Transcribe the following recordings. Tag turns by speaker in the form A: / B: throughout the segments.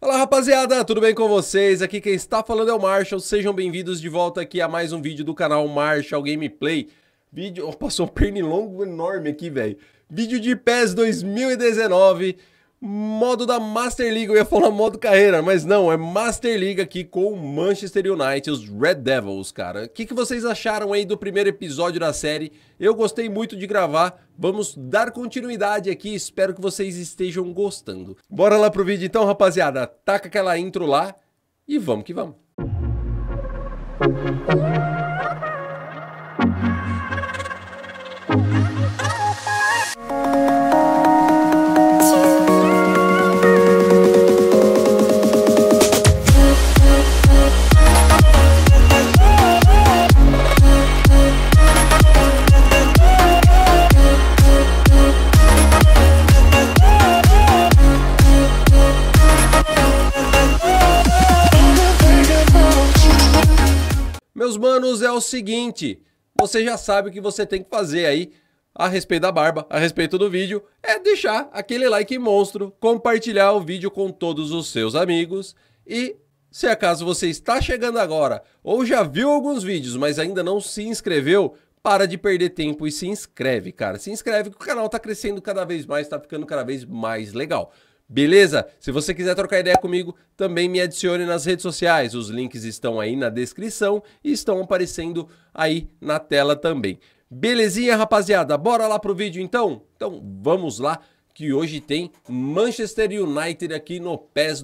A: Fala rapaziada, tudo bem com vocês? Aqui quem está falando é o Marshall, sejam bem-vindos de volta aqui a mais um vídeo do canal Marshall Gameplay. Vídeo, passou um pernilongo enorme aqui, velho. Vídeo de PES 2019, modo da Master League, eu ia falar modo carreira, mas não, é Master League aqui com o Manchester United, os Red Devils, cara. O que vocês acharam aí do primeiro episódio da série? Eu gostei muito de gravar, vamos dar continuidade aqui, espero que vocês estejam gostando. Bora lá pro vídeo então, rapaziada, taca aquela intro lá e vamos que vamos. Meus manos, é o seguinte, você já sabe o que você tem que fazer aí a respeito da barba, a respeito do vídeo, é deixar aquele like monstro, compartilhar o vídeo com todos os seus amigos e, se acaso você está chegando agora ou já viu alguns vídeos, mas ainda não se inscreveu, para de perder tempo e se inscreve, cara. Se inscreve que o canal tá crescendo cada vez mais, tá ficando cada vez mais legal. Beleza? Se você quiser trocar ideia comigo, também me adicione nas redes sociais. Os links estão aí na descrição e estão aparecendo aí na tela também. Belezinha, rapaziada? Bora lá pro vídeo então? Então vamos lá, que hoje tem Manchester United aqui no PES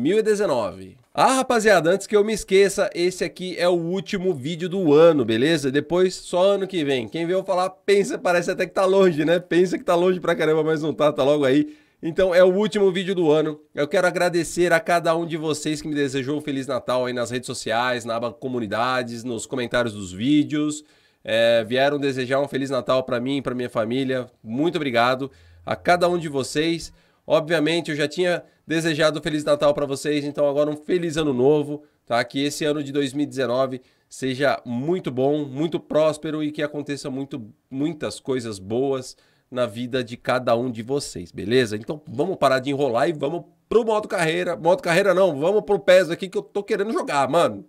A: 2019. Ah, rapaziada, antes que eu me esqueça, esse aqui é o último vídeo do ano, beleza? Depois, só ano que vem. Quem veio falar, pensa, parece até que tá longe, né? Pensa que tá longe pra caramba, mas não tá, tá logo aí. Então é o último vídeo do ano, eu quero agradecer a cada um de vocês que me desejou um Feliz Natal aí nas redes sociais, na aba comunidades, nos comentários dos vídeos, vieram desejar um Feliz Natal para mim e para minha família, muito obrigado a cada um de vocês. Obviamente eu já tinha desejado um Feliz Natal para vocês, então agora um Feliz Ano Novo, tá? Que esse ano de 2019 seja muito bom, muito próspero e que aconteça muitas coisas boas na vida de cada um de vocês, beleza? Então vamos parar de enrolar e vamos pro modo carreira não, vamos pro PES aqui que eu tô querendo jogar, mano.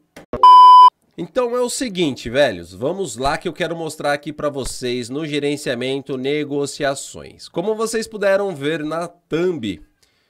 A: Então é o seguinte, velhos, vamos lá que eu quero mostrar aqui pra vocês no gerenciamento negociações. Como vocês puderam ver na thumb,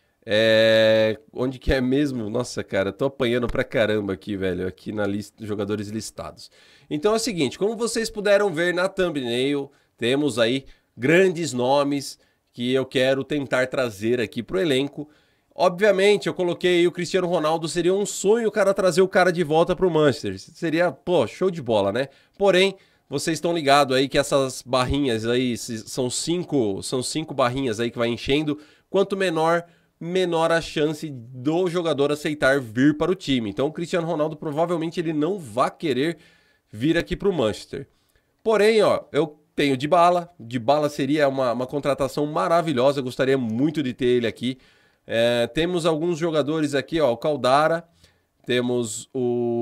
A: onde que é mesmo? Nossa, cara, tô apanhando pra caramba aqui, velho, aqui na lista de jogadores listados. Então é o seguinte, como vocês puderam ver na thumbnail, temos aí grandes nomes que eu quero tentar trazer aqui pro elenco. Obviamente, eu coloquei o Cristiano Ronaldo, seria um sonho o cara trazer o cara de volta pro Manchester. Seria, pô, show de bola, né? Porém, vocês estão ligados aí que essas barrinhas aí, são cinco barrinhas aí que vai enchendo. Quanto menor a chance do jogador aceitar vir para o time. Então, o Cristiano Ronaldo provavelmente ele não vai querer vir aqui pro Manchester. Porém, ó, eu tenho Dybala seria uma contratação maravilhosa, eu gostaria muito de ter ele aqui. Temos alguns jogadores aqui, ó, o Caldara, temos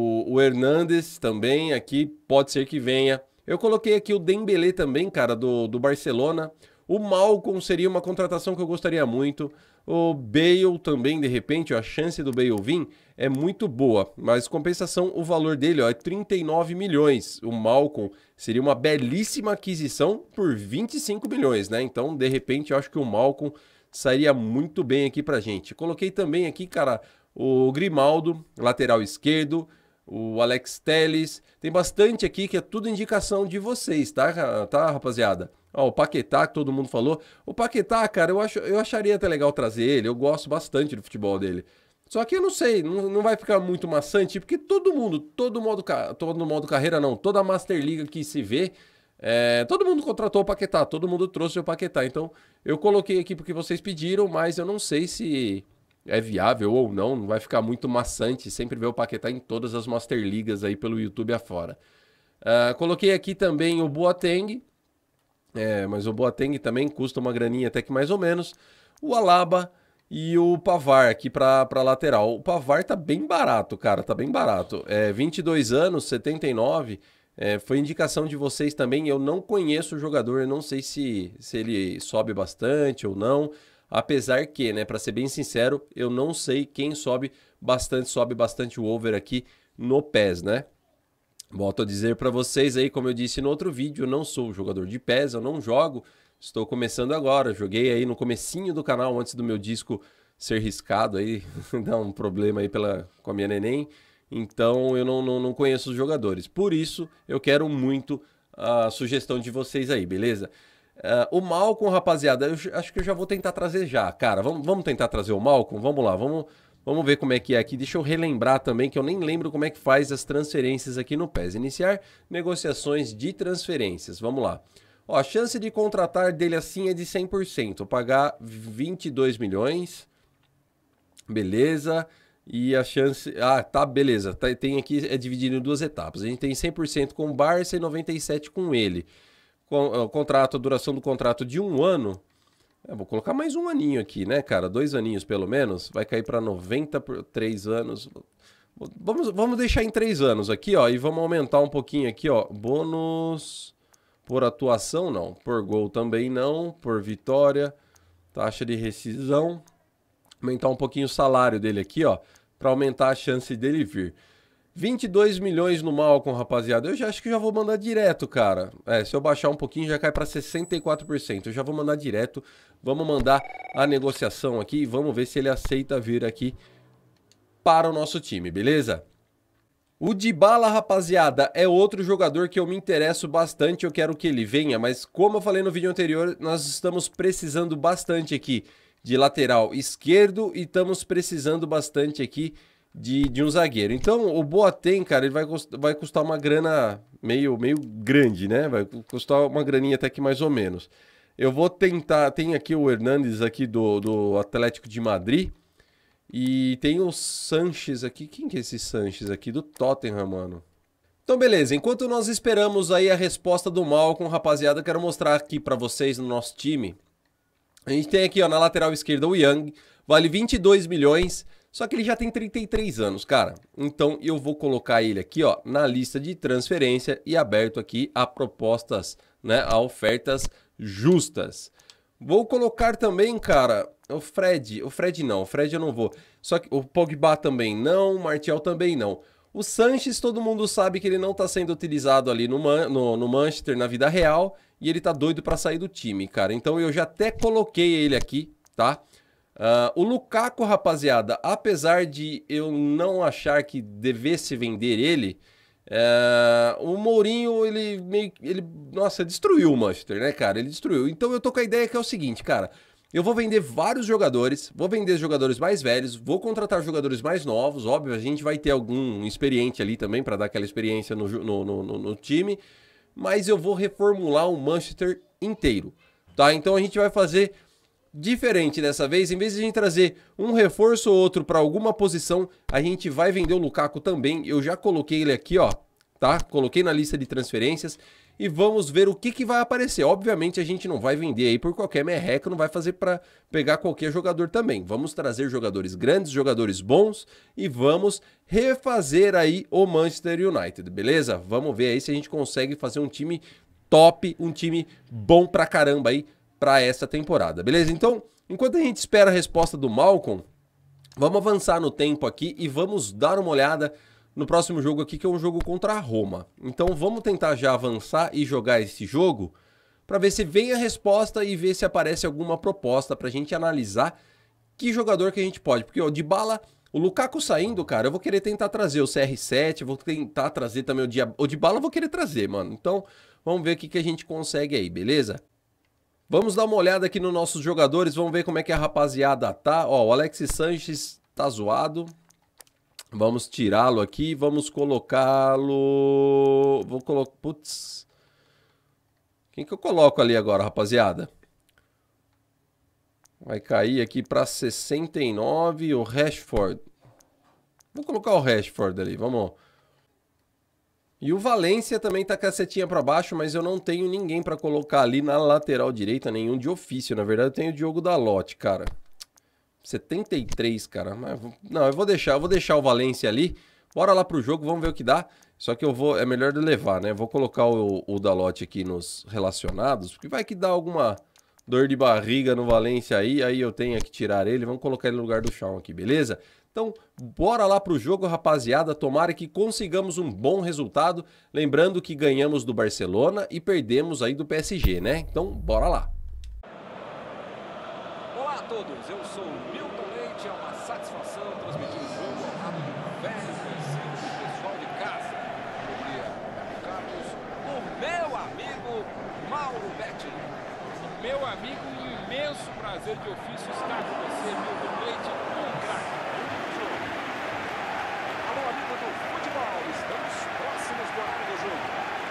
A: o Hernandes também aqui, pode ser que venha. Eu coloquei aqui o Dembélé também, cara, do Barcelona. O Malcom seria uma contratação que eu gostaria muito. O Bale também, de repente, ó, a chance do Bale vir é muito boa. Mas, compensação, o valor dele ó, é 39 milhões. O Malcom seria uma belíssima aquisição por 25 milhões, né? Então, de repente, eu acho que o Malcom sairia muito bem aqui pra gente. Coloquei também aqui, cara, o Grimaldo, lateral esquerdo. O Alex Telles, tem bastante aqui que é tudo indicação de vocês, tá rapaziada? Ó, o Paquetá, que todo mundo falou. O Paquetá, cara, eu acharia até legal trazer ele, eu gosto bastante do futebol dele. Só que eu não sei, não vai ficar muito maçante, porque todo modo carreira não, toda a Master League que se vê, todo mundo contratou o Paquetá, todo mundo trouxe o Paquetá. Então, eu coloquei aqui porque vocês pediram, mas eu não sei se é viável ou não vai ficar muito maçante sempre ver o Paquetá em todas as Master Leagues aí pelo YouTube afora. Coloquei aqui também o Boateng, mas o Boateng também custa uma graninha até que mais ou menos. O Alaba e o Pavard aqui pra lateral. O Pavard tá bem barato, cara, tá bem barato. 22 anos, 79, foi indicação de vocês também. Eu não conheço o jogador, eu não sei se ele sobe bastante ou não. Apesar que, né, para ser bem sincero, eu não sei quem sobe bastante o over aqui no PES, né? Volto a dizer para vocês aí, como eu disse no outro vídeo, eu não sou jogador de PES, eu não jogo, estou começando agora, joguei aí no comecinho do canal antes do meu disco ser riscado aí, dá um problema aí com a minha neném, então eu não conheço os jogadores, por isso eu quero muito a sugestão de vocês aí, beleza? O Malcolm, rapaziada, eu acho que eu já vou tentar trazer já, cara, vamos tentar trazer o Malcolm? Vamos lá, Vamos ver como é que é aqui. Deixa eu relembrar também que eu nem lembro como é que faz as transferências aqui no PES. Iniciar negociações de transferências. Vamos lá. Ó, a chance de contratar dele assim é de 100%. Vou pagar 22 milhões. Beleza. E a chance... Ah, tá, beleza. Tem aqui, é dividido em duas etapas. A gente tem 100% com o Barça e 97% com ele. O contrato, a duração do contrato de 1 ano... vou colocar mais um aninho aqui, né, cara? 2 aninhos pelo menos. Vai cair para 90 por 3 anos. Vamos deixar em 3 anos aqui, ó. E vamos aumentar um pouquinho aqui, ó. Bônus por atuação, não. Por gol também não. Por vitória. Taxa de rescisão. Aumentar um pouquinho o salário dele aqui, ó. Para aumentar a chance dele vir. 22 milhões no Malcolm, rapaziada. Eu já acho que já vou mandar direto, cara. Se eu baixar um pouquinho já cai para 64%. Eu já vou mandar direto. Vamos mandar a negociação aqui e vamos ver se ele aceita vir aqui para o nosso time, beleza? O Dybala, rapaziada, é outro jogador que eu me interesso bastante. Eu quero que ele venha, mas como eu falei no vídeo anterior, nós estamos precisando bastante aqui de lateral esquerdo e estamos precisando bastante aqui de um zagueiro. Então, o Boateng, cara, ele vai custar uma grana meio grande, né? Vai custar uma graninha até que mais ou menos. Eu vou tentar... Tem aqui o Hernandes aqui do Atlético de Madrid. E tem o Sanches aqui. Quem que é esse Sanches aqui? Do Tottenham, mano. Então, beleza. Enquanto nós esperamos aí a resposta do Malcolm, rapaziada, eu quero mostrar aqui pra vocês no nosso time. A gente tem aqui, ó, na lateral esquerda o Young. Vale 22 milhões. Só que ele já tem 33 anos, cara. Então eu vou colocar ele aqui, ó, na lista de transferência e aberto aqui a propostas, né, a ofertas justas. Vou colocar também, cara, o Fred não, o Fred eu não vou. Só que o Pogba também não, o Martial também não. O Sanches, todo mundo sabe que ele não tá sendo utilizado ali no Manchester na vida real e ele tá doido pra sair do time, cara. Então eu já até coloquei ele aqui, tá? O Lukaku, rapaziada, apesar de eu não achar que devesse vender ele, o Mourinho, nossa, destruiu o Manchester, né, cara? Ele destruiu. Então eu tô com a ideia que é o seguinte, cara. Eu vou vender vários jogadores, vou vender jogadores mais velhos, vou contratar jogadores mais novos, óbvio, a gente vai ter algum experiente ali também para dar aquela experiência no time, mas eu vou reformular o Manchester inteiro, tá? Então a gente vai fazer... diferente dessa vez, em vez de a gente trazer um reforço ou outro para alguma posição, a gente vai vender o Lukaku também. Eu já coloquei ele aqui, ó, tá? Coloquei na lista de transferências e vamos ver o que vai aparecer. Obviamente a gente não vai vender aí por qualquer merreca, não vai fazer para pegar qualquer jogador também. Vamos trazer jogadores grandes, jogadores bons e vamos refazer aí o Manchester United, beleza? Vamos ver aí se a gente consegue fazer um time top, um time bom pra caramba aí para essa temporada, beleza? Então, enquanto a gente espera a resposta do Malcolm, vamos avançar no tempo aqui e vamos dar uma olhada no próximo jogo aqui, que é um jogo contra a Roma. Então, vamos tentar já avançar e jogar esse jogo para ver se vem a resposta e ver se aparece alguma proposta para a gente analisar que jogador que a gente pode. Porque o Dybala, o Lukaku saindo, cara, eu vou querer tentar trazer o CR7, vou tentar trazer também o Dybala, eu vou querer trazer, mano. Então, vamos ver o que a gente consegue aí, beleza? Vamos dar uma olhada aqui nos nossos jogadores, vamos ver como é que a rapaziada tá. Ó, o Alexis Sanches tá zoado. Vamos tirá-lo aqui, vamos colocá-lo... Vou colocar... Putz. Quem que eu coloco ali agora, rapaziada? Vai cair aqui para 69, o Rashford. Vou colocar o Rashford ali, vamos... E o Valência também tá com a setinha para baixo, mas eu não tenho ninguém para colocar ali na lateral direita, nenhum de ofício. Na verdade, eu tenho o Diogo Dalot, cara. 73, cara. Mas, não, eu vou deixar o Valência ali. Bora lá pro jogo, vamos ver o que dá. Só que eu vou, é melhor de levar, né? Vou colocar o Dalot aqui nos relacionados, porque vai que dá alguma dor de barriga no Valência aí eu tenho que tirar ele. Vamos colocar ele no lugar do Shawn aqui, beleza? Então, bora lá pro jogo, rapaziada. Tomara que consigamos um bom resultado. Lembrando que ganhamos do Barcelona e perdemos aí do PSG, né? Então, bora lá.
B: Olá a todos, eu sou o Milton Leite. É uma satisfação transmitir o jogo ao lado do velho conhecido do pessoal de casa. Carlos, o meu amigo Mauro Betti.
C: Meu amigo, um imenso prazer de ofício estar com você, Milton Leite, um craque.
B: Alô, amigo do futebol, estamos próximos do horário do jogo.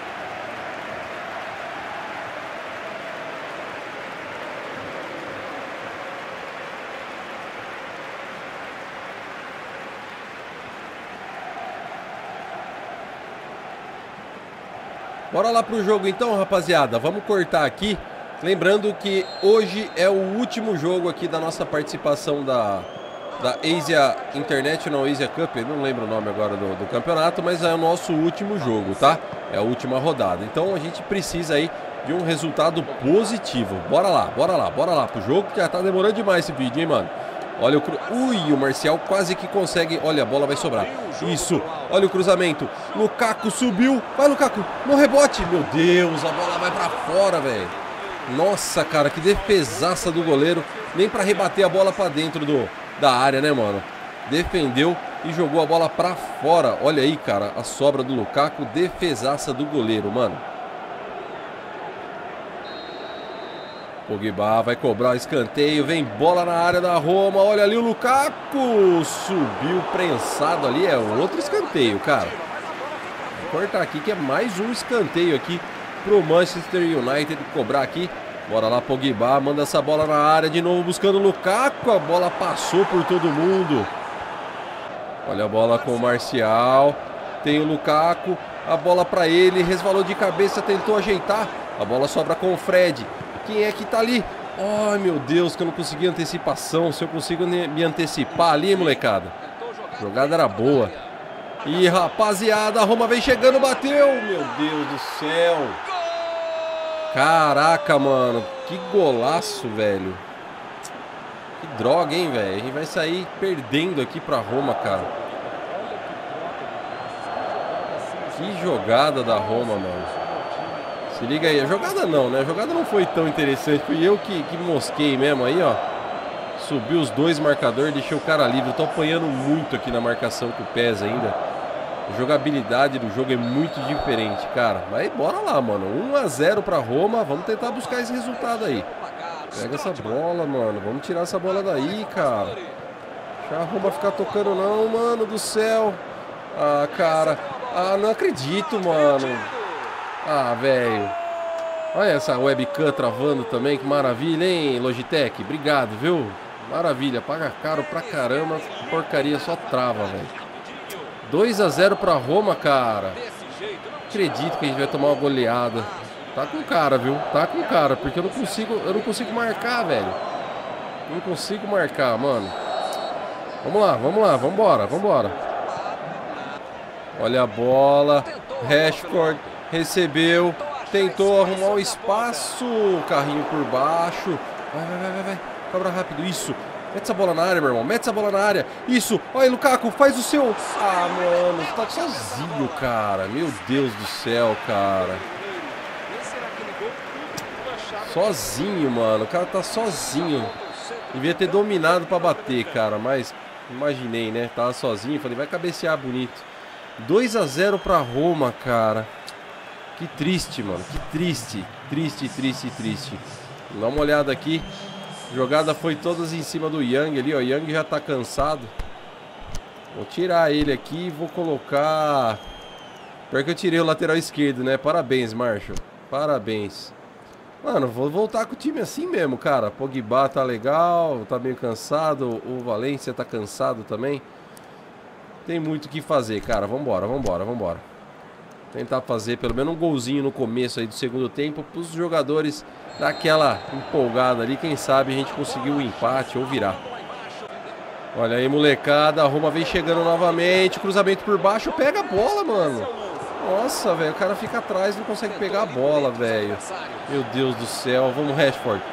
A: Bora lá pro jogo então, rapaziada. Vamos cortar aqui. Lembrando que hoje é o último jogo aqui da nossa participação da Asia International Asia Cup. Eu não lembro o nome agora do campeonato, mas é o nosso último jogo, tá? É a última rodada. Então a gente precisa aí de um resultado positivo. Bora lá pro jogo, que já tá demorando demais esse vídeo, hein, mano? Olha o o Marcial quase que consegue. Olha, a bola vai sobrar. Isso, olha o cruzamento. Lukaku subiu. Vai, Lukaku, no rebote. Meu Deus, a bola vai pra fora, velho. Nossa, cara, que defesaça do goleiro. Nem pra rebater a bola pra dentro da área, né, mano? Defendeu e jogou a bola pra fora. Olha aí, cara, a sobra do Lukaku. Defesaça do goleiro, mano. Pogba vai cobrar o escanteio, vem bola na área da Roma, olha ali o Lukaku, subiu prensado ali, é outro escanteio, cara. Vou cortar aqui que é mais um escanteio aqui pro Manchester United cobrar aqui. Bora lá, Pogba, manda essa bola na área de novo buscando o Lukaku, a bola passou por todo mundo. Olha a bola com o Marcial, tem o Lukaku, a bola pra ele, resvalou de cabeça, tentou ajeitar, a bola sobra com o Fred. Quem é que tá ali? Ai, meu Deus, que eu não consegui antecipação. Se eu consigo me antecipar ali, molecada. A jogada era boa. Ih, rapaziada, a Roma vem chegando, bateu. Meu Deus do céu. Caraca, mano. Que golaço, velho. Que droga, hein, velho. A gente vai sair perdendo aqui pra Roma, cara. Que jogada da Roma, mano. Se liga aí, a jogada não, né? A jogada não foi tão interessante. Fui eu que mosquei mesmo aí, ó. Subi os dois marcadores, deixei o cara livre. Eu tô apanhando muito aqui na marcação com o PES ainda. A jogabilidade do jogo é muito diferente, cara. Mas bora lá, mano. 1 a 0 pra Roma. Vamos tentar buscar esse resultado aí. Pega essa bola, mano. Vamos tirar essa bola daí, cara. Deixa a Roma ficar tocando não, mano do céu. Ah, cara. Ah, não acredito, mano. Ah, velho. Olha essa webcam travando também, que maravilha, hein, Logitech? Obrigado, viu? Maravilha, paga caro pra caramba, porcaria só trava, velho. 2 a 0 pra Roma, cara. Acredito que a gente vai tomar uma goleada. Tá com cara, viu? Tá com cara, porque eu não consigo marcar, velho. Não consigo marcar, mano. Vamos lá, vambora. Olha a bola, Rashford. Recebeu, tentou arrumar um espaço, carrinho por baixo, vai, cobra rápido, isso, mete essa bola na área, meu irmão, mete essa bola na área, isso, olha Lukaku, faz o seu, ah, mano, tá sozinho, cara, meu Deus do céu, cara, sozinho, mano, o cara tá sozinho, devia ter dominado pra bater, cara, mas imaginei, né, tava sozinho, falei, vai cabecear bonito, 2 a 0 pra Roma, cara. Que triste, mano. Que triste. Triste. Dá uma olhada aqui. A jogada foi todas em cima do Young ali, ó. O Young já tá cansado. Vou tirar ele aqui e vou colocar... Pior que eu tirei o lateral esquerdo, né? Parabéns, Marshall. Parabéns. Mano, vou voltar com o time assim mesmo, cara. Pogba tá legal, tá meio cansado. O Valência tá cansado também. Tem muito o que fazer, cara. Vambora. Tentar fazer pelo menos um golzinho no começo aí do segundo tempo para os jogadores dar aquela empolgada ali. Quem sabe a gente conseguiu um empate ou virar. Olha aí, molecada. A Roma vem chegando novamente. Cruzamento por baixo. Pega a bola, mano. Nossa, velho. O cara fica atrás e não consegue pegar a bola, velho. Meu Deus do céu. Vamos, Rashford.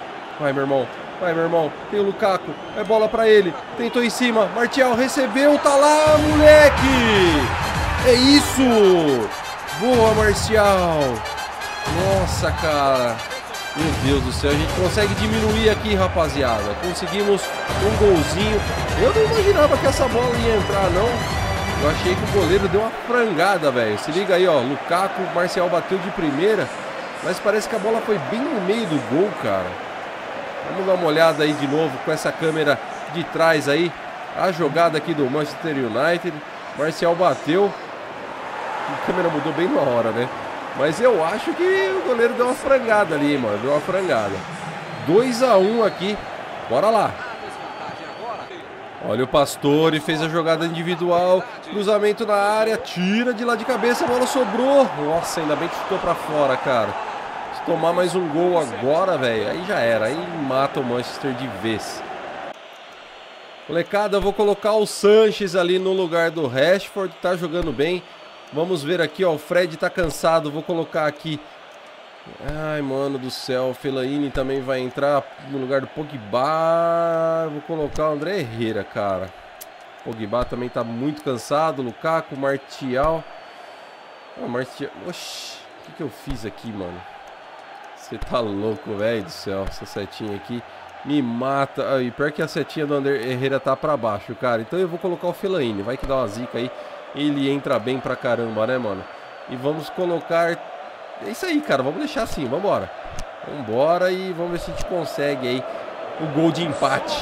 A: Vai, meu irmão. Vai, meu irmão. Tem o Lukaku. É bola pra ele. Tentou em cima. Martial recebeu. Tá lá, moleque. É isso. Boa, Martial. Nossa, cara. Meu Deus do céu. A gente consegue diminuir aqui, rapaziada. Conseguimos um golzinho. Eu não imaginava que essa bola ia entrar, não. Eu achei que o goleiro deu uma frangada, velho. Se liga aí, ó. Lukaku, Martial bateu de primeira. Mas parece que a bola foi bem no meio do gol, cara. Vamos dar uma olhada aí de novo com essa câmera de trás aí. A jogada aqui do Manchester United. Martial bateu. A câmera mudou bem na hora, né? Mas eu acho que o goleiro deu uma frangada ali, mano. Deu uma frangada. 2-1 aqui. Bora lá. Olha o Pastore, fez a jogada individual. Cruzamento na área. Tira de lá de cabeça. A bola sobrou. Nossa, ainda bem que chutou pra fora, cara. Tomar mais um gol agora, velho, aí já era, aí mata o Manchester de vez. Molecada, eu vou colocar o Sanches ali no lugar do Rashford, tá jogando bem. Vamos ver aqui, ó, o Fred tá cansado, vou colocar aqui. Ai, mano do céu, o Fellaini também vai entrar no lugar do Pogba. Vou colocar o André Herrera, cara. O Pogba também tá muito cansado, Lukaku, Martial. Oh, Martial, oxi, o que eu fiz aqui, mano? Você tá louco, velho do céu. Essa setinha aqui me mata. E pior que a setinha do André Herrera tá pra baixo, cara. Então eu vou colocar o Fellaini. Vai que dá uma zica aí. Ele entra bem pra caramba, né, mano? E vamos colocar... É isso aí, cara. Vamos deixar assim. Vambora. Vambora e vamos ver se a gente consegue aí o gol de empate.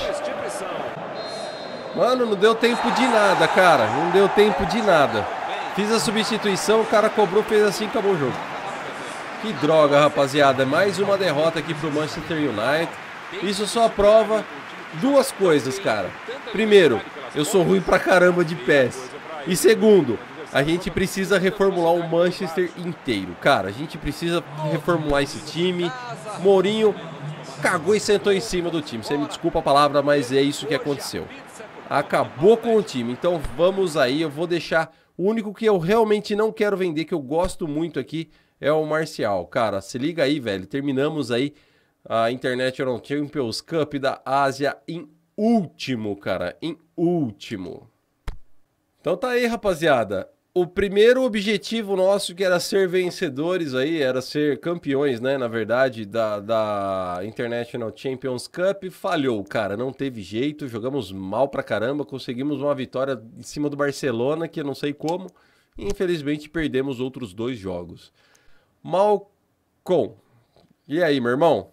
A: Mano, não deu tempo de nada, cara. Não deu tempo de nada. Fiz a substituição, o cara cobrou, fez assim e acabou o jogo. Que droga, rapaziada. Mais uma derrota aqui pro Manchester United. Isso só prova duas coisas, cara. Primeiro, eu sou ruim pra caramba de PES. E segundo, a gente precisa reformular o Manchester inteiro. Cara, a gente precisa reformular esse time. Mourinho cagou e sentou em cima do time. Você me desculpa a palavra, mas é isso que aconteceu. Acabou com o time. Então vamos aí, eu vou deixar... O único que eu realmente não quero vender, que eu gosto muito aqui, é o Martial. Cara, se liga aí, velho. Terminamos aí a International Champions Cup da Ásia em último, cara. Em último. Então tá aí, rapaziada. O primeiro objetivo nosso, que era ser vencedores aí, era ser campeões, né, na verdade, da International Champions Cup, falhou, cara. Não teve jeito, jogamos mal pra caramba, conseguimos uma vitória em cima do Barcelona, que eu não sei como, e infelizmente perdemos outros 2 jogos. Malcom. E aí, meu irmão?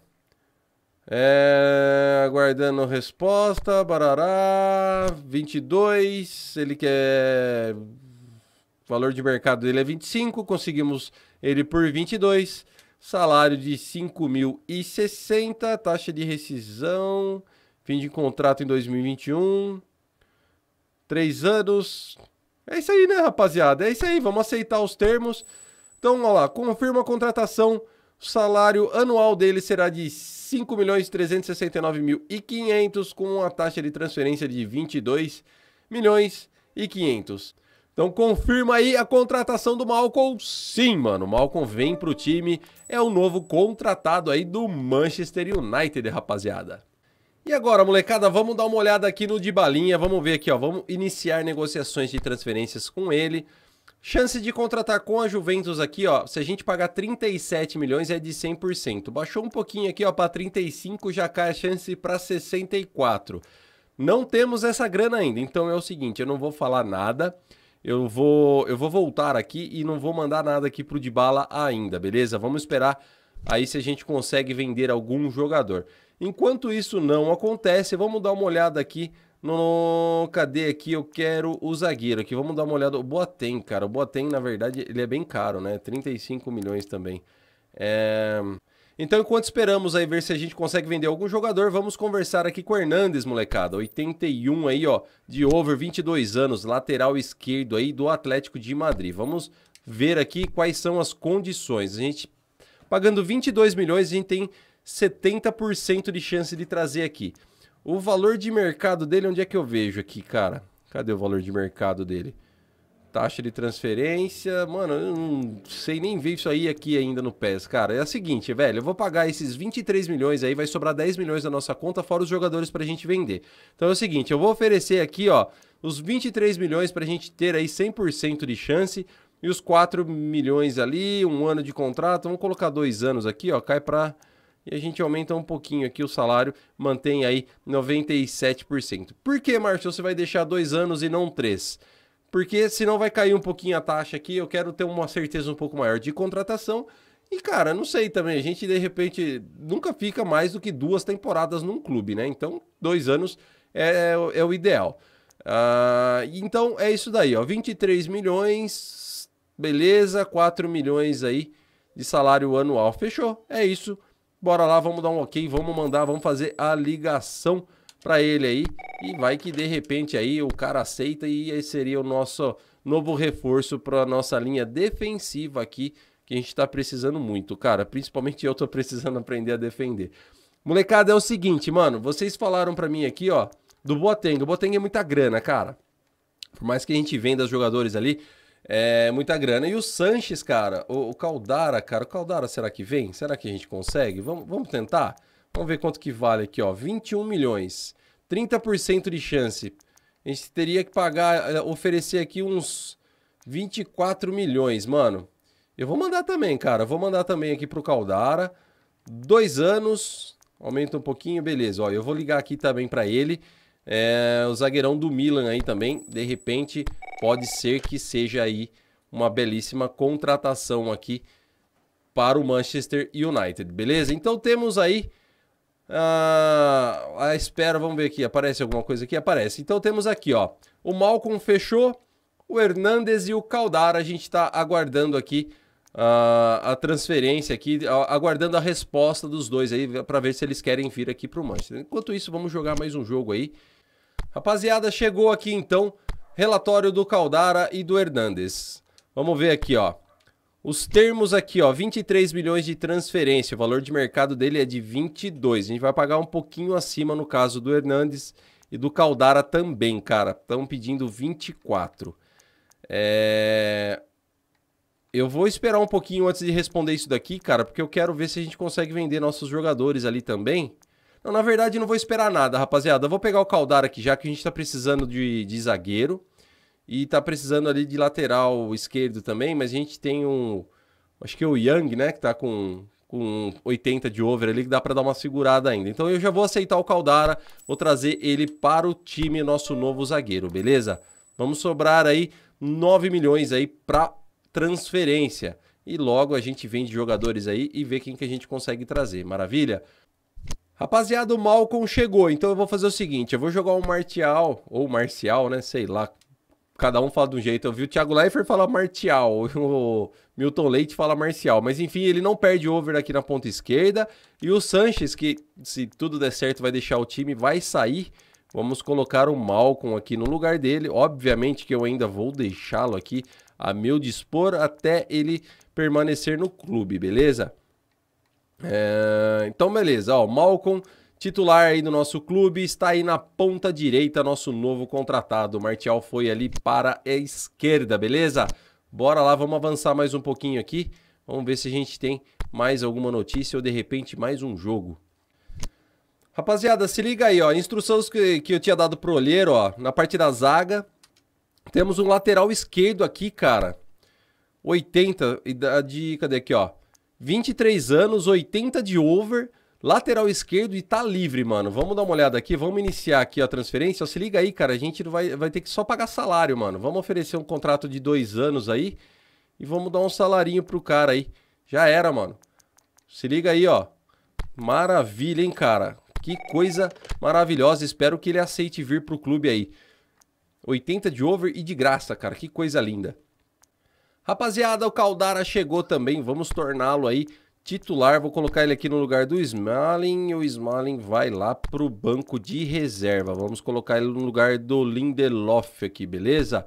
A: Aguardando resposta. Barará. 22. Ele quer... O valor de mercado dele é 25. Conseguimos ele por 22. Salário de 5.060. Taxa de rescisão. Fim de contrato em 2021. 3 anos. É isso aí, né, rapaziada? É isso aí. Vamos aceitar os termos. Então, olha lá, confirma a contratação, o salário anual dele será de 5.369.500 com uma taxa de transferência de 22.500.000. Então confirma aí a contratação do Malcom. Sim, mano, o Malcom vem pro time, é o novo contratado aí do Manchester United, rapaziada. E agora, molecada, vamos dar uma olhada aqui no Dybalinha, vamos ver aqui, ó, vamos iniciar negociações de transferências com ele. Chance de contratar com a Juventus aqui, ó, se a gente pagar 37 milhões é de 100%. Baixou um pouquinho aqui, ó, para 35, já cai a chance para 64. Não temos essa grana ainda, então é o seguinte, eu não vou falar nada, eu vou voltar aqui e não vou mandar nada aqui pro Dybala ainda, beleza? Vamos esperar aí se a gente consegue vender algum jogador. Enquanto isso não acontece, vamos dar uma olhada aqui cadê aqui? Eu quero o zagueiro aqui. Vamos dar uma olhada. O Boateng, cara. O Boateng, na verdade, ele é bem caro, né? 35 milhões também. Então, enquanto esperamos aí ver se a gente consegue vender algum jogador, vamos conversar aqui com o Hernandes, molecada. 81 aí, ó, de over, 22 anos, lateral esquerdo aí do Atlético de Madrid. Vamos ver aqui quais são as condições. A gente, pagando 22 milhões, a gente tem 70% de chance de trazer aqui. O valor de mercado dele, onde é que eu vejo aqui, cara? Cadê o valor de mercado dele? Taxa de transferência, mano, eu não sei nem ver isso aí aqui ainda no PES, cara. É o seguinte, velho, eu vou pagar esses 23 milhões aí, vai sobrar 10 milhões da nossa conta, fora os jogadores pra gente vender. Então é o seguinte, eu vou oferecer aqui, ó, os 23 milhões pra gente ter aí 100% de chance e os 4 milhões ali, um ano de contrato, vamos colocar 2 anos aqui, ó, cai pra... E a gente aumenta um pouquinho aqui o salário, mantém aí 97%. Por que, Márcio, você vai deixar 2 anos e não 3? Porque senão vai cair um pouquinho a taxa aqui, eu quero ter uma certeza um pouco maior de contratação. E, cara, não sei também, a gente de repente nunca fica mais do que 2 temporadas num clube, né? Então, 2 anos é o ideal. Então, é isso daí, ó, 23 milhões, beleza, 4 milhões aí de salário anual. Fechou, é isso. Bora lá, vamos dar um ok, vamos mandar, vamos fazer a ligação para ele aí, e vai que de repente aí o cara aceita e esse seria o nosso novo reforço para nossa linha defensiva aqui, que a gente tá precisando muito, cara, principalmente eu tô precisando aprender a defender. Molecada, é o seguinte, mano, vocês falaram para mim aqui, ó, do Boateng. O Boateng é muita grana, cara, por mais que a gente venda os jogadores ali, é muita grana. E o Sanches, cara, o Caldara, cara, o Caldara será que vem? Será que a gente consegue? Vamos tentar? Vamos ver quanto que vale aqui, ó. 21 milhões. 30% de chance. A gente teria que pagar, oferecer aqui uns 24 milhões, mano. Eu vou mandar também, cara. Vou mandar também aqui pro Caldara. 2 anos. Aumenta um pouquinho, beleza. Ó, eu vou ligar aqui também pra ele. O zagueirão do Milan aí também. De repente, pode ser que seja aí uma belíssima contratação aqui para o Manchester United, beleza? Então temos aí a espera, vamos ver aqui, aparece alguma coisa aqui? Aparece. Então temos aqui, ó, o Malcom fechou, o Hernandes e o Caldara, a gente está aguardando aqui a transferência aqui, aguardando a resposta dos dois aí, para ver se eles querem vir aqui para o Manchester. Enquanto isso, vamos jogar mais um jogo aí. Rapaziada, chegou aqui então, relatório do Caldara e do Hernandes. Vamos ver aqui, ó. Os termos aqui, ó, 23 milhões de transferência, o valor de mercado dele é de 22. A gente vai pagar um pouquinho acima no caso do Hernandes e do Caldara também, cara. Estão pedindo 24. Eu vou esperar um pouquinho antes de responder isso daqui, cara, porque eu quero ver se a gente consegue vender nossos jogadores ali também. Não, na verdade, não vou esperar nada, rapaziada. Eu vou pegar o Caldara aqui, já que a gente tá precisando de zagueiro. E tá precisando ali de lateral esquerdo também, mas a gente tem acho que é o Young, né, que tá com 80 de over ali, que dá pra dar uma segurada ainda. Então eu já vou aceitar o Caldara, vou trazer ele para o time, nosso novo zagueiro, beleza? Vamos sobrar aí 9 milhões aí pra transferência. E logo a gente vende jogadores aí e vê quem que a gente consegue trazer, maravilha? Rapaziada, o Malcom chegou, então eu vou fazer o seguinte, eu vou jogar um Martial, ou Marcial, né, sei lá. Cada um fala de um jeito. Eu vi o Thiago Leifert falar Martial, o Milton Leite fala Marcial. Mas enfim, ele não perde over aqui na ponta esquerda. E o Sanches, que se tudo der certo vai deixar o time, vai sair. Vamos colocar o Malcom aqui no lugar dele. Obviamente que eu ainda vou deixá-lo aqui a meu dispor até ele permanecer no clube, beleza? Então beleza, ó, Malcom... titular aí do nosso clube, está aí na ponta direita, nosso novo contratado. O Martial foi ali para a esquerda, beleza? Bora lá, vamos avançar mais um pouquinho aqui. Vamos ver se a gente tem mais alguma notícia ou de repente mais um jogo. Rapaziada, se liga aí, ó. Instruções que eu tinha dado pro olheiro, ó. Na parte da zaga, temos um lateral esquerdo aqui, cara. 80, cadê aqui, ó? 23 anos, 80 de over... lateral esquerdo e tá livre, mano. Vamos dar uma olhada aqui, vamos iniciar aqui a transferência. Se liga aí, cara, a gente vai ter que só pagar salário, mano. Vamos oferecer um contrato de 2 anos aí e vamos dar um salarinho pro cara aí. Já era, mano. Se liga aí, ó. Maravilha, hein, cara. Que coisa maravilhosa. Espero que ele aceite vir pro clube aí. 80 de over e de graça, cara. Que coisa linda. Rapaziada, o Caldara chegou também. Vamos torná-lo aí titular, vou colocar ele aqui no lugar do Smalling, e o Smalling vai lá pro banco de reserva. Vamos colocar ele no lugar do Lindelof aqui, beleza?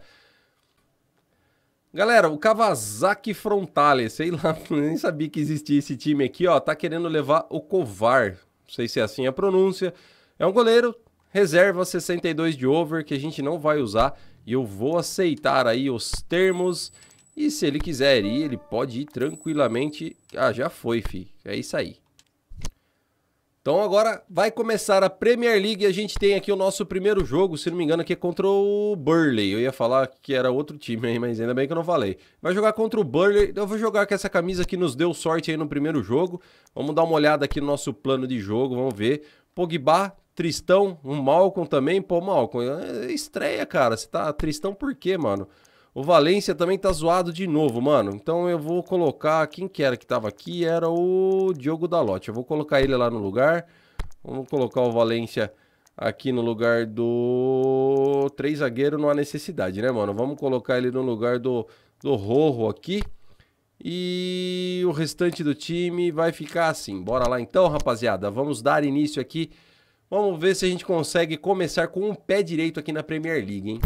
A: Galera, o Kawasaki Frontale, sei lá, nem sabia que existia esse time aqui, ó, tá querendo levar o Kovar, não sei se é assim a pronúncia. É um goleiro, reserva 62 de over, que a gente não vai usar. E eu vou aceitar aí os termos. E se ele quiser ir, ele pode ir tranquilamente. Ah, já foi, fi. É isso aí. Então agora vai começar a Premier League e a gente tem aqui o nosso primeiro jogo, se não me engano aqui é contra o Burnley. Eu ia falar que era outro time aí, mas ainda bem que eu não falei. Vai jogar contra o Burnley, eu vou jogar com essa camisa que nos deu sorte aí no primeiro jogo. Vamos dar uma olhada aqui no nosso plano de jogo, vamos ver. Pogba, Tristão, um Malcom também. Pô, Malcom, estreia, cara. Você tá Tristão por quê, mano? O Valência também tá zoado de novo, mano. Então eu vou colocar... Quem que era que tava aqui? Era o Diogo Dalot. Eu vou colocar ele lá no lugar. Vamos colocar o Valência aqui no lugar do... 3 zagueiro não há necessidade, né, mano? Vamos colocar ele no lugar do Rojo aqui. E o restante do time vai ficar assim. Bora lá então, rapaziada. Vamos dar início aqui. Vamos ver se a gente consegue começar com o pé direito aqui na Premier League, hein?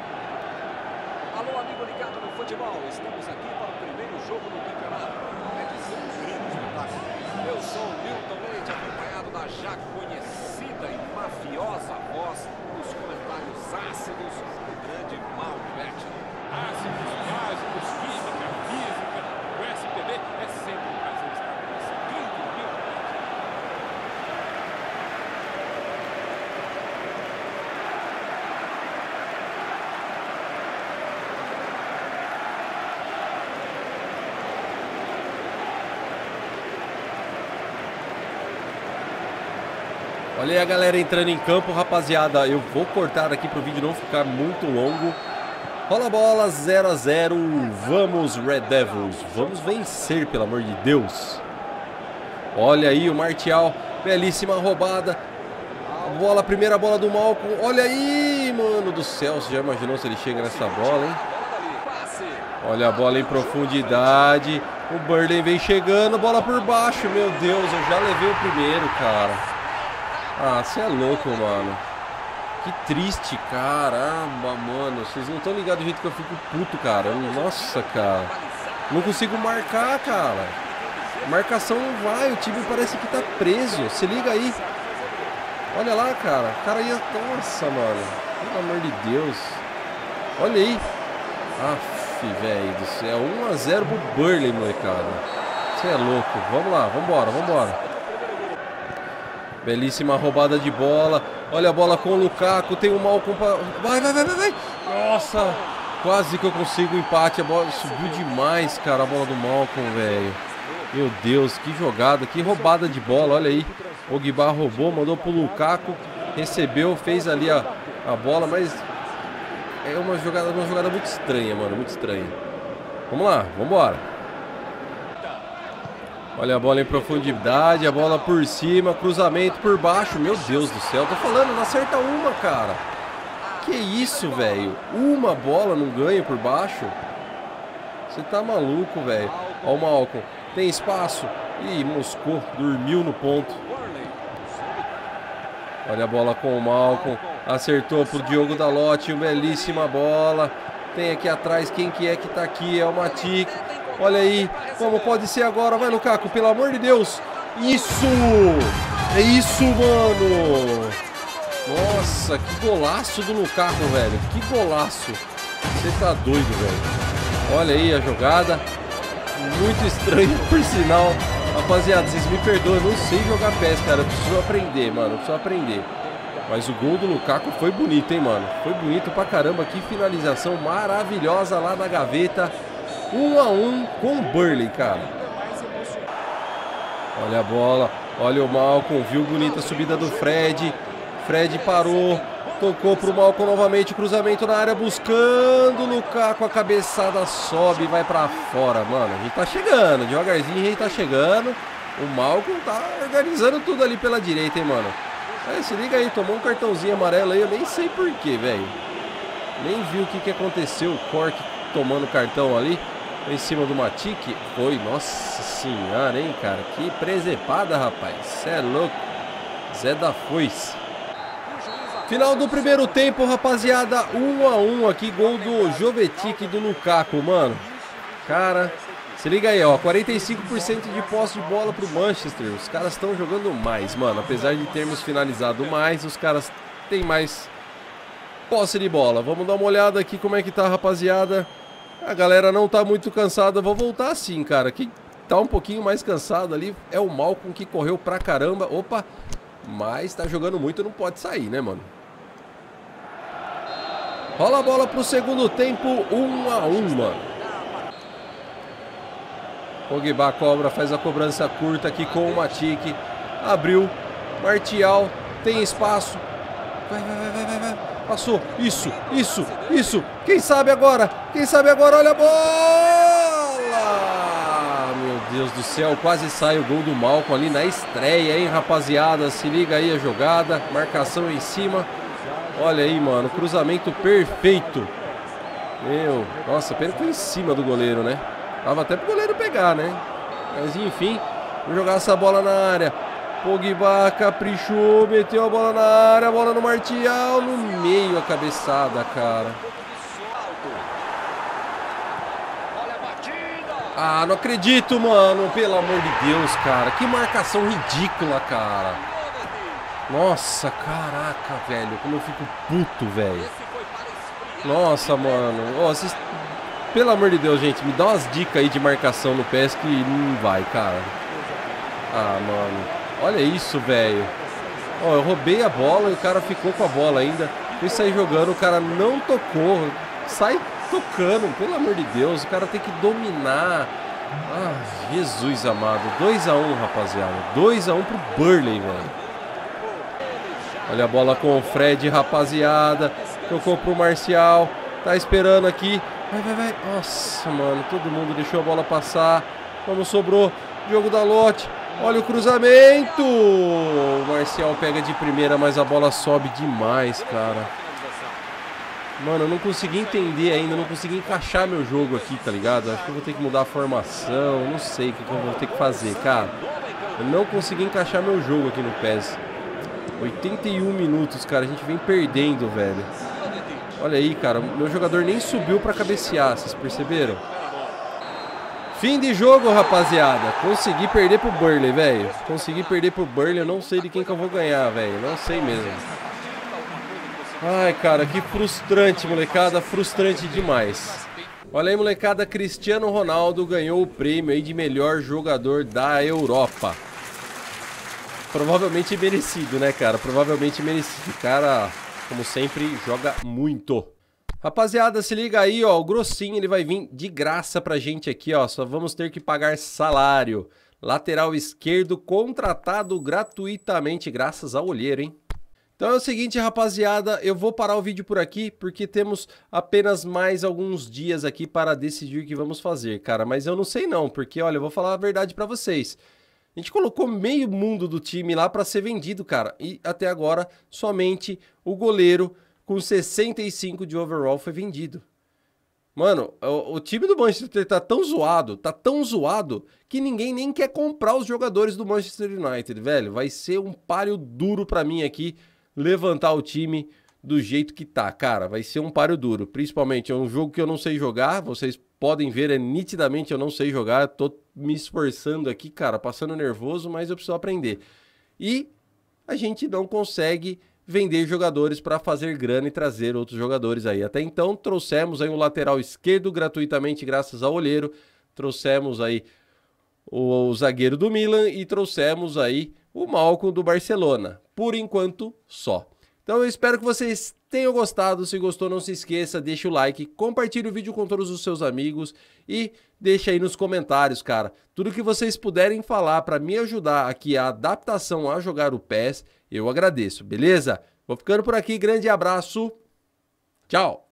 B: Futebol, estamos aqui para o primeiro jogo do campeonato. É de ser um grande espetáculo. Eu sou o Milton Leite, acompanhado da já conhecida e mafiosa voz dos comentários ácidos do grande Malvete.
C: Ácidos, básicos, química, física, o SPB é sempre um prazer estar com esse grande Milton Leite.
A: Olha aí a galera entrando em campo, rapaziada. Eu vou cortar aqui pro vídeo não ficar muito longo. Rola a bola, 0 a 0. Vamos, Red Devils. Vamos vencer, pelo amor de Deus. Olha aí o Martial. Belíssima roubada. A bola, primeira bola do Malcom. Olha aí, mano do céu. Você já imaginou se ele chega nessa bola, hein? Olha a bola em profundidade. O Burnley vem chegando. Bola por baixo. Meu Deus, eu já levei o primeiro, cara. Ah, você é louco, mano. Que triste, caramba, mano. Vocês não estão ligados do jeito que eu fico puto, cara. Nossa, cara. Não consigo marcar, cara. A marcação não vai. O time parece que tá preso. Se liga aí. Olha lá, cara. O cara ia... Nossa, mano. Pelo amor de Deus. Olha aí. Aff, velho do céu. 1 a 0 pro Burnley, molecada. Você é louco. Vamos lá, vambora, vambora. Belíssima roubada de bola. Olha a bola com o Lukaku. Tem o Malcom pra... Vai, vai, vai, vai, vai. Nossa. Quase que eu consigo o empate. A bola subiu demais, cara. A bola do Malcom, velho. Meu Deus, que jogada. Que roubada de bola. Olha aí. O Pogba roubou, mandou pro Lukaku. Recebeu, fez ali a bola. Mas é uma jogada muito estranha, mano. Muito estranha. Vamos lá, vambora. Olha a bola em profundidade, a bola por cima, cruzamento por baixo. Meu Deus do céu, tô falando, não acerta uma, cara. Que isso, velho? Uma bola não ganha por baixo? Você tá maluco, velho. Ó o Malcom, tem espaço. Ih, moscou, dormiu no ponto. Olha a bola com o Malcom, acertou pro Diogo Dalot, belíssima bola. Tem aqui atrás, quem que é que tá aqui? É o Matip. Olha aí, como pode ser agora. Vai, Lukaku, pelo amor de Deus. Isso! É isso, mano! Nossa, que golaço do Lukaku, velho. Que golaço. Você tá doido, velho. Olha aí a jogada. Muito estranho, por sinal. Rapaziada, vocês me perdoam. Eu não sei jogar PES, cara. Eu preciso aprender, mano. Eu preciso aprender. Mas o gol do Lukaku foi bonito, hein, mano. Foi bonito pra caramba. Que finalização maravilhosa lá na gaveta. 1 a 1 com o Burnley, cara. Olha a bola, olha o Malcom, viu bonita a subida do Fred. Fred parou, tocou pro Malcom novamente, cruzamento na área, buscando o Lukaku, a cabeçada sobe e vai pra fora, mano. A gente tá chegando, devagarzinho a gente tá chegando. O Malcom tá organizando tudo ali pela direita, hein, mano. Se liga aí, tomou um cartãozinho amarelo aí, eu nem sei porquê, velho. Nem vi o que aconteceu, o Cork tomando cartão ali. Em cima do Matip, foi, nossa senhora, hein, cara, que presepada, rapaz, cê é louco, Zé da Foice. Final do primeiro tempo, rapaziada, 1 a 1 aqui, gol do Jovetic e do Lukaku, mano, cara, se liga aí, ó, 45% de posse de bola pro Manchester, os caras estão jogando mais, mano, apesar de termos finalizado mais, os caras têm mais posse de bola. Vamos dar uma olhada aqui como é que tá, rapaziada. A galera não tá muito cansada. Vou voltar assim, cara. Quem tá um pouquinho mais cansado ali é o Malcom, que correu pra caramba. Opa, mas tá jogando muito, não pode sair, né, mano? Rola a bola pro segundo tempo, 1-1, mano. Pogba cobra, faz a cobrança curta aqui com o Matic. Abriu, Martial, tem espaço. Vai. Passou, isso. Quem sabe agora, olha a bola! Meu Deus do céu, quase sai o gol do Malcom ali na estreia, hein, rapaziada? Se liga aí a jogada, marcação em cima. Olha aí, mano, cruzamento perfeito. Nossa, pena que foi em cima do goleiro, né? Tava até pro goleiro pegar, né? Mas enfim, vou jogar essa bola na área. Pogba caprichou, meteu a bola na área, a bola no Martial, no meio a cabeçada, cara. Ah, não acredito, mano, pelo amor de Deus, cara. Que marcação ridícula, cara. Nossa, caraca, velho, como eu fico puto, velho. Nossa, mano. Oh, vocês... Pelo amor de Deus, gente, me dá umas dicas aí de marcação no PES que não vai, cara. Ah, mano. Olha isso, velho. Ó, eu roubei a bola e o cara ficou com a bola ainda. Fui sair jogando, o cara não tocou. Sai tocando, pelo amor de Deus. O cara tem que dominar. Ah, Jesus amado. 2-1, rapaziada. 2-1 pro Burnley, velho. Olha a bola com o Fred, rapaziada. Tocou pro Martial. Tá esperando aqui. Vai. Nossa, mano. Todo mundo deixou a bola passar. Como sobrou. Diogo Dalot. Olha o cruzamento. O Martial pega de primeira, mas a bola sobe demais, cara. Mano, eu não consegui entender ainda. Não consegui encaixar meu jogo aqui, tá ligado? Acho que eu vou ter que mudar a formação. Não sei o que eu vou ter que fazer, cara. Eu não consegui encaixar meu jogo aqui no PES. 81 minutos, cara, a gente vem perdendo, velho. Olha aí, cara, meu jogador nem subiu pra cabecear, vocês perceberam? Fim de jogo, rapaziada. Consegui perder pro Burnley, velho. Consegui perder pro Burnley, eu não sei de quem que eu vou ganhar, velho. Não sei mesmo. Ai, cara, que frustrante, molecada, frustrante demais. Olha aí, molecada, Cristiano Ronaldo ganhou o prêmio aí de melhor jogador da Europa. Provavelmente merecido, né, cara? Provavelmente merecido. O cara, como sempre, joga muito. Rapaziada, se liga aí, ó. O grossinho, ele vai vir de graça pra gente aqui, ó. Só vamos ter que pagar salário. Lateral esquerdo contratado gratuitamente, graças ao olheiro, hein? Então é o seguinte, rapaziada. Eu vou parar o vídeo por aqui, porque temos apenas mais alguns dias aqui para decidir o que vamos fazer, cara. Mas eu não sei não, porque, olha, eu vou falar a verdade pra vocês. A gente colocou meio mundo do time lá para ser vendido, cara. E até agora, somente o goleiro com 65 de overall foi vendido. Mano, o time do Manchester tá tão zoado, que ninguém nem quer comprar os jogadores do Manchester United, velho. Vai ser um páreo duro para mim aqui levantar o time do jeito que tá, cara. Vai ser um páreo duro. Principalmente, é um jogo que eu não sei jogar, vocês podem ver, nitidamente eu não sei jogar, tô me esforçando aqui, cara, passando nervoso, mas eu preciso aprender. E a gente não consegue vender jogadores para fazer grana e trazer outros jogadores aí. Até então, trouxemos aí um lateral esquerdo gratuitamente graças ao olheiro, trouxemos aí o zagueiro do Milan e trouxemos aí o Malcom do Barcelona. Por enquanto, só. Então eu espero que vocês tenham gostado. Se gostou, não se esqueça, deixa o like, compartilhe o vídeo com todos os seus amigos e deixa aí nos comentários, cara. Tudo que vocês puderem falar para me ajudar aqui a adaptação a jogar o PES, eu agradeço, beleza? Vou ficando por aqui, grande abraço, tchau!